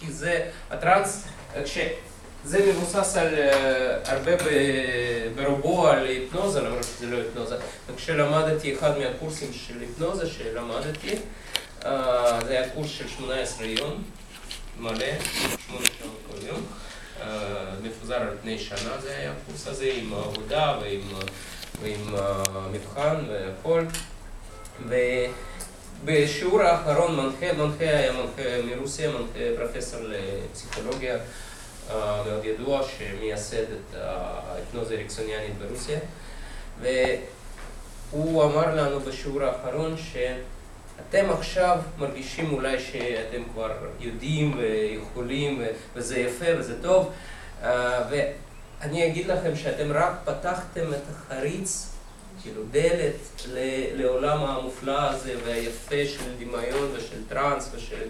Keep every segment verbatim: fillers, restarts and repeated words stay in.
כי זה, הטראנס, כשזה מבוסס על הרבה ברובו על היפנוזה, למרות שזה לא היפנוזה, וכשלמדתי אחד מהקורסים של היפנוזה שלמדתי, זה היה קורס של שמונה עשרה יום, מלא, שמונה שעות כל יום, מפוזר על פני שנה זה היה הקורס הזה, עם העבודה ועם, ועם המבחן והכל. ובשיעור האחרון מנחה, מנחה היה מנחה מרוסיה, מנחה פרופסור לפסיכולוגיה מאוד ידוע שמייסד את ההיפנוזה אריקסוניאנית ברוסיה. והוא אמר לנו בשיעור האחרון ש... אתם עכשיו מרגישים אולי שאתם כבר יודעים ויכולים וזה יפה וזה טוב, ואני אגיד לכם שאתם רק פתחתם את החריץ, כאילו דלת לעולם המופלא הזה והיפה של דמיון ושל טראנס ושל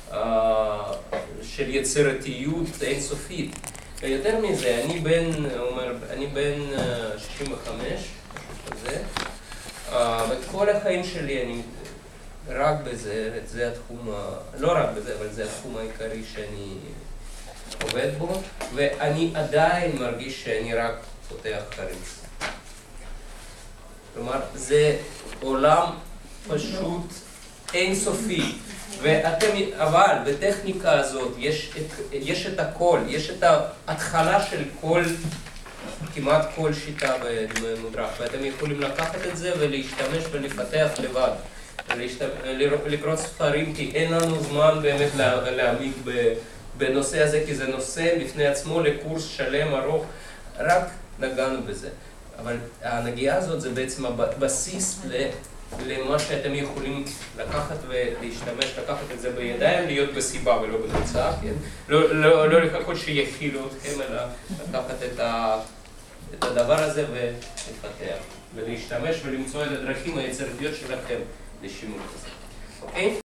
של יצירתיות אינסופית. ויותר מזה, אני בן, אומר, אני בן שישים וחמש, משהו כזה, וכל החיים שלי אני רק בזה, זה התחום, לא רק בזה, אבל זה התחום העיקרי שאני עובד בו, ואני עדיין מרגיש שאני רק פותח חריץ. כלומר, זה עולם פשוט אינסופי, ואתם, אבל בטכניקה הזאת יש את, יש את הכל, יש את ההתחלה של כל, כמעט כל שיטה במודרך, ואתם יכולים לקחת את זה ולהשתמש ולפתח לבד. לקרוא ספרים, כי אין לנו זמן באמת להעמיק בנושא הזה, כי זה נושא בפני עצמו לקורס שלם ארוך, רק נגענו בזה. אבל הנגיעה הזאת זה בעצם הבסיס למה שאתם יכולים לקחת ולהשתמש, לקחת את זה בידיים, להיות בסיבה ולא בתוצאה, כן? לא, לא לחכות שיכילו אתכם, אלא לקחת את, ה, את הדבר הזה ולפתח, ולהשתמש ולמצוא את הדרכים היצירתיות שלכם לשימוש הזה, אוקיי?